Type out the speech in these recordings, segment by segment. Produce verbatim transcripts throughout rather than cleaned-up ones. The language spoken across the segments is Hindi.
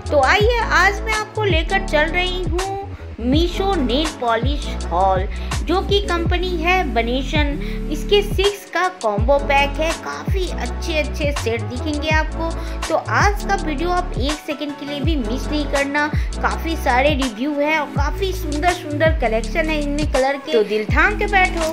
तो आइए आज मैं आपको लेकर चल रही हूँ मीशो नेल पॉलिश हॉल, जो कि कंपनी है बनेशन। इसके सिक्स का कॉम्बो पैक है, काफ़ी अच्छे अच्छे सेट दिखेंगे आपको। तो आज का वीडियो आप एक सेकंड के लिए भी मिस नहीं करना। काफ़ी सारे रिव्यू है और काफ़ी सुंदर सुंदर कलेक्शन है इनमें कलर के, तो दिल थाम के बैठो।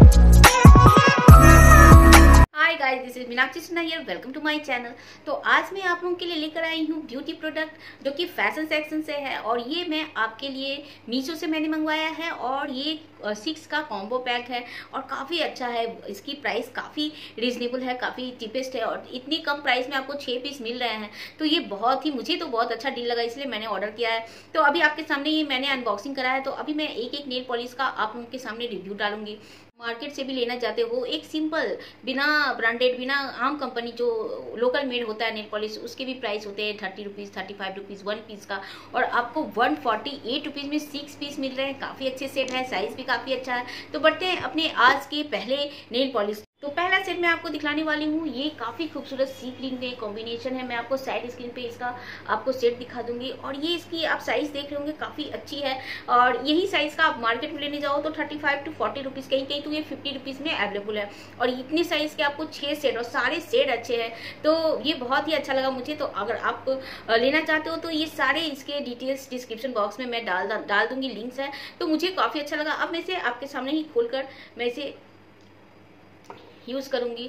Hi guys, this is Meenakshi Sinha here, welcome to my channel. तो आज मैं आप लोगों के लिए लेकर आई हूँ ब्यूटी प्रोडक्ट, जो कि फैशन सेक्शन से है। और ये मैं आपके लिए मीशो से मैंने मंगवाया है और ये सिक्स का कॉम्बो पैक है और काफ़ी अच्छा है। इसकी प्राइस काफ़ी रीजनेबल है, काफ़ी चीपेस्ट है और इतनी कम प्राइस में आपको छः पीस मिल रहे हैं। तो ये बहुत ही, मुझे तो बहुत अच्छा डील लगा, इसलिए मैंने ऑर्डर किया है। तो अभी आपके सामने ये मैंने अनबॉक्सिंग करा है। तो अभी मैं एक एक नेल पॉलिश का आप लोगों के सामने रिव्यू डालूंगी। मार्केट से भी लेना चाहते हो एक सिंपल, बिना ब्रांडेड, बिना आम कंपनी जो लोकल मेड होता है नेल पॉलिश, उसके भी प्राइस होते हैं thirty rupees thirty five rupees one piece का, और आपको वन फोर्टी एट रुपीज़ में सिक्स पीस मिल रहे हैं। काफ़ी अच्छे सेट है, साइज भी काफ़ी अच्छा है। तो बढ़ते हैं अपने आज के पहले नेल पॉलिश। तो पहला सेट मैं आपको दिखलाने वाली हूँ। ये काफ़ी खूबसूरत सी ग्रीन में कॉम्बिनेशन है। मैं आपको साइड स्क्रीन पे इसका आपको सेट दिखा दूंगी। और ये इसकी आप साइज़ देख रहे होंगे, काफ़ी अच्छी है। और यही साइज़ का आप मार्केट में लेने जाओ तो thirty five to forty rupees, कहीं कहीं तो ये फिफ्टी रुपीज़ में अवेलेबल है। और इतने साइज़ के आपको छः सेट, और सारे सेट अच्छे हैं। तो ये बहुत ही अच्छा लगा मुझे। तो अगर आप लेना चाहते हो तो ये सारे इसके डिटेल्स डिस्क्रिप्शन बॉक्स में मैं डाल डाल दूंगी, लिंक्स हैं। तो मुझे काफ़ी अच्छा लगा। अब मैं इसे आपके सामने ही खोलकर मैं इसे यूज करूंगी।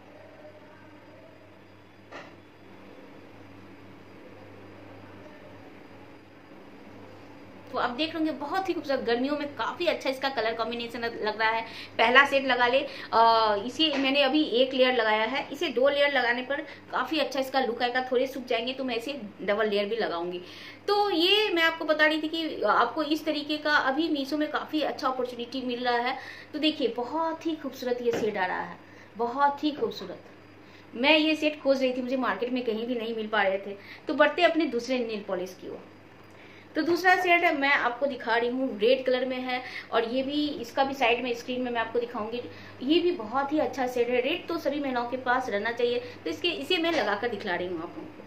तो आप देख लेंगे बहुत ही खूबसूरत, गर्मियों में काफी अच्छा इसका कलर कॉम्बिनेशन लग रहा है। पहला सेट लगा ले, आ, इसे मैंने अभी एक लेयर लगाया है। इसे दो लेयर लगाने पर काफी अच्छा इसका लुक आएगा। थोड़े सूख जाएंगे तो मैं इसे डबल लेयर भी लगाऊंगी। तो ये मैं आपको बता रही थी कि आपको इस तरीके का अभी मीशो में काफी अच्छा अपॉर्चुनिटी मिल रहा है। तो देखिए बहुत ही खूबसूरत ये सेट आ रहा है, बहुत ही खूबसूरत। मैं ये सेट खोज रही थी, मुझे मार्केट में कहीं भी नहीं मिल पा रहे थे। तो बढ़ते अपने दूसरे नेल पॉलिश की ओर। तो दूसरा सेट मैं आपको दिखा रही हूँ, रेड कलर में है। और ये भी, इसका भी साइड में स्क्रीन में मैं आपको दिखाऊंगी। ये भी बहुत ही अच्छा सेट है। रेड तो सभी महिलाओं के पास रहना चाहिए, तो इसके इसे मैं लगाकर दिखला रही हूँ आप लोगों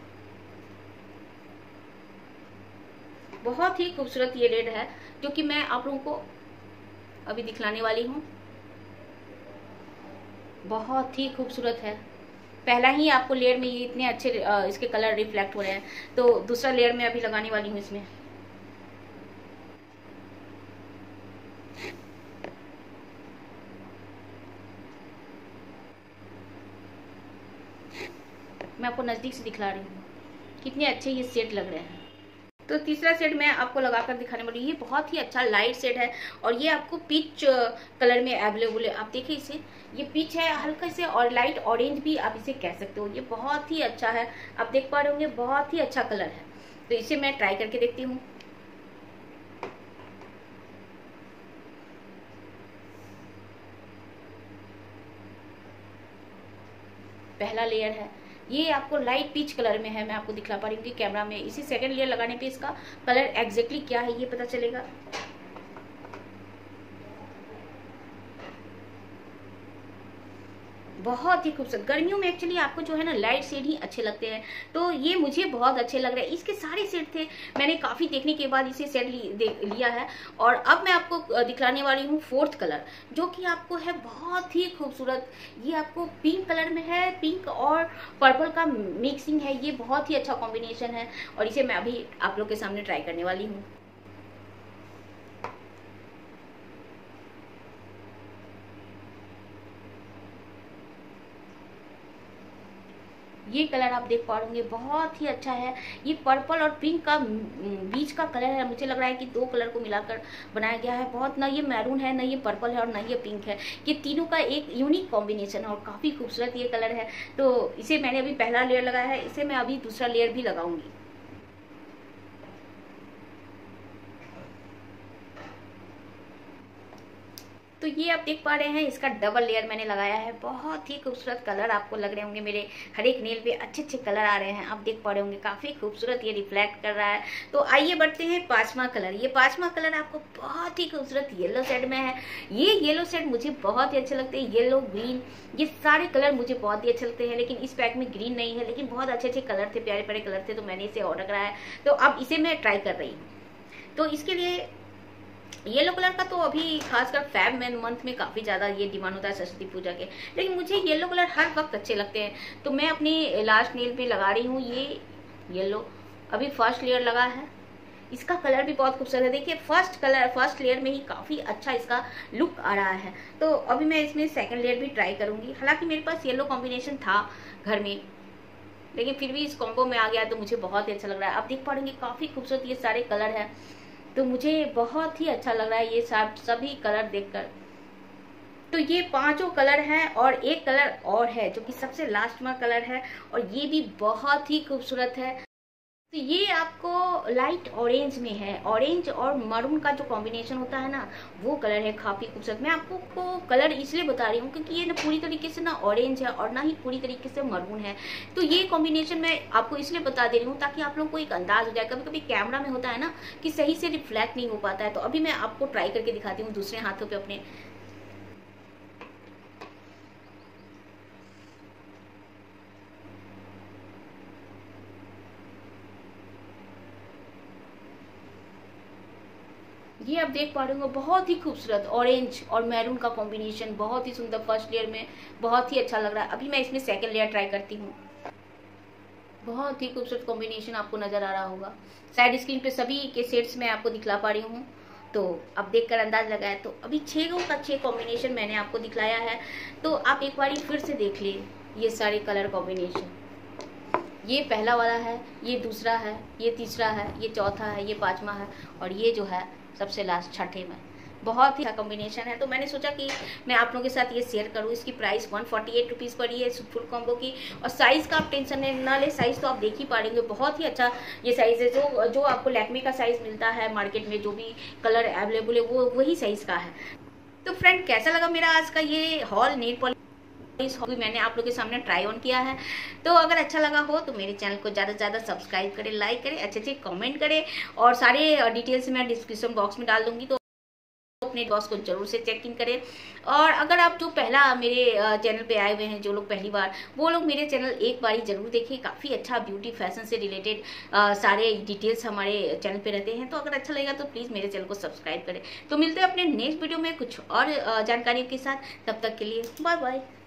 को। बहुत ही खूबसूरत ये रेड है, जो कि मैं आप लोगों को अभी दिखलाने वाली हूँ। बहुत ही खूबसूरत है। पहला ही आपको लेयर में ये इतने अच्छे इसके कलर रिफ्लेक्ट हो रहे हैं। तो दूसरा लेयर में अभी लगाने वाली हूँ इसमें। मैं आपको नजदीक से दिखला रही हूँ कितने अच्छे ये सेट लग रहे हैं। तो तीसरा सेट मैं आपको लगाकर दिखाने वाली हूँ। ये बहुत ही अच्छा लाइट सेट है और ये आपको पीच कलर में अवेलेबल है। आप देखिए इसे, ये पीच है हल्का से, और लाइट ऑरेंज भी आप इसे कह सकते हो। ये बहुत ही अच्छा है, आप देख पा रहे होंगे, बहुत ही अच्छा कलर है। तो इसे मैं ट्राई करके देखती हूँ। पहला लेयर है, ये आपको लाइट पीच कलर में है। मैं आपको दिखला पा रही हूँ कि कैमरा में इसी सेकंड लेयर लगाने पे इसका कलर एग्जैक्टली क्या है ये पता चलेगा। बहुत ही खूबसूरत। गर्मियों में एक्चुअली आपको जो है ना लाइट शेड ही अच्छे लगते हैं। तो ये मुझे बहुत अच्छे लग रहे हैं। इसके सारे सेट थे, मैंने काफ़ी देखने के बाद इसे सेट लि, लिया है। और अब मैं आपको दिखलाने वाली हूँ फोर्थ कलर, जो कि आपको है बहुत ही खूबसूरत। ये आपको पिंक कलर में है, पिंक और पर्पल का मिक्सिंग है। ये बहुत ही अच्छा कॉम्बिनेशन है और इसे मैं अभी आप लोग के सामने ट्राई करने वाली हूँ। ये कलर आप देख पा रहे बहुत ही अच्छा है। ये पर्पल और पिंक का बीच का कलर है। मुझे लग रहा है कि दो कलर को मिलाकर बनाया गया है। बहुत, ना ये मैरून है, ना ये पर्पल है और ना ये पिंक है। ये तीनों का एक यूनिक कॉम्बिनेशन है और काफ़ी खूबसूरत ये कलर है। तो इसे मैंने अभी पहला लेयर लगाया है, इसे मैं अभी दूसरा लेयर भी लगाऊंगी। तो ये आप देख पा रहे हैं, इसका डबल लेयर मैंने लगाया है। बहुत ही खूबसूरत कलर आपको लग रहे होंगे, मेरे हर एक नेल पे अच्छे अच्छे कलर आ रहे हैं, आप देख पा रहे होंगे। काफ़ी खूबसूरत ये रिफ्लेक्ट कर रहा है। तो आइए बढ़ते हैं पांचवा कलर। ये पांचवा कलर आपको बहुत ही खूबसूरत येलो शेड में है। ये येलो शेड मुझे बहुत ही अच्छे लगते हैं। येलो, ग्रीन, ये सारे कलर मुझे बहुत ही अच्छे लगते हैं। लेकिन इस पैक में ग्रीन नहीं है, लेकिन बहुत अच्छे अच्छे कलर थे, प्यारे प्यारे कलर थे, तो मैंने इसे ऑर्डर कराया। तो अब इसे मैं ट्राई कर रही हूँ। तो इसके लिए येलो कलर का तो अभी खासकर फैब में मंथ में काफ़ी ज़्यादा ये डिमांड होता है सरस्वती पूजा के, लेकिन मुझे येलो कलर हर वक्त अच्छे लगते हैं। तो मैं अपनी लास्ट नेल पे लगा रही हूँ ये येलो। अभी फर्स्ट लेयर लगा है, इसका कलर भी बहुत खूबसूरत है। देखिए फर्स्ट कलर फर्स्ट लेयर में ही काफ़ी अच्छा इसका लुक आ रहा है। तो अभी मैं इसमें सेकेंड लेयर भी ट्राई करूँगी। हालांकि मेरे पास येलो कॉम्बिनेशन था घर में, लेकिन फिर भी इस कॉम्बो में आ गया तो मुझे बहुत ही अच्छा लग रहा है। आप देख पाएंगे काफ़ी खूबसूरत ये सारे कलर हैं, तो मुझे बहुत ही अच्छा लग रहा है ये सब सभी कलर देखकर। तो ये पांचों कलर हैं और एक कलर और है जो कि सबसे लास्ट में कलर है, और ये भी बहुत ही खूबसूरत है। तो ये आपको लाइट ऑरेंज में है। ऑरेंज और मरून का जो कॉम्बिनेशन होता है ना, वो कलर है काफ़ी खूबसूरत। मैं आपको को कलर इसलिए बता रही हूँ क्योंकि ये ना पूरी तरीके से ना ऑरेंज है और ना ही पूरी तरीके से मरून है। तो ये कॉम्बिनेशन मैं आपको इसलिए बता दे रही हूँ ताकि आप लोगों को एक अंदाज हो जाए। कभी कभी कैमरा में होता है ना कि सही से रिफ्लेक्ट नहीं हो पाता है। तो अभी मैं आपको ट्राई करके दिखाती हूँ दूसरे हाथों पर अपने। ये आप देख पा रहे हो बहुत ही खूबसूरत ऑरेंज और मैरून का कॉम्बिनेशन, बहुत ही सुंदर। फर्स्ट लेयर में बहुत ही अच्छा लग रहा है। अभी मैं इसमें सेकंड लेयर ट्राई करती हूँ। बहुत ही खूबसूरत कॉम्बिनेशन आपको नजर आ रहा होगा। साइड स्क्रीन पे सभी के सेट्स में आपको दिखला पा रही हूँ, तो अब देखकर अंदाज लगाया। तो अभी छह का छह कॉम्बिनेशन मैंने आपको दिखलाया है। तो आप एक बार फिर से देख लिए ये सारे कलर कॉम्बिनेशन। ये पहला वाला है, ये दूसरा है, ये तीसरा है, ये चौथा है, ये पांचवा है, और ये जो है सबसे लास्ट छठे में। बहुत ही अच्छा कॉम्बिनेशन है। तो मैंने सोचा कि मैं आप लोगों के साथ ये शेयर करूँ। इसकी price one forty eight rupees पड़ी है फुल कॉम्बो की। और साइज़ का आप टेंशन ना ले, साइज़ तो आप देख ही पाएंगे। बहुत ही अच्छा ये साइज़ है, जो जो आपको लैक्मे का साइज़ मिलता है मार्केट में, जो भी कलर अवेलेबल है वो वही साइज़ का है। तो फ्रेंड कैसा लगा मेरा आज का ये हॉल नेल पॉलिश हॉबी मैंने आप लोगों के सामने ट्राई ऑन किया है। तो अगर अच्छा लगा हो तो मेरे चैनल को ज़्यादा से ज़्यादा सब्सक्राइब करें, लाइक करें, अच्छे अच्छे कमेंट करें, और सारे डिटेल्स मैं डिस्क्रिप्शन बॉक्स में डाल दूंगी। तो अपने बॉस को जरूर से चेक इन करें। और अगर आप जो पहला मेरे चैनल पे आए हुए हैं, जो लोग पहली बार, वो लोग मेरे चैनल एक बार ही जरूर देखें। काफ़ी अच्छा ब्यूटी फैशन से रिलेटेड सारे डिटेल्स हमारे चैनल पे रहते हैं। तो अगर अच्छा लगेगा तो प्लीज़ मेरे चैनल को सब्सक्राइब करें। तो मिलते हैं अपने नेक्स्ट वीडियो में कुछ और जानकारियों के साथ। तब तक के लिए बाय बाय।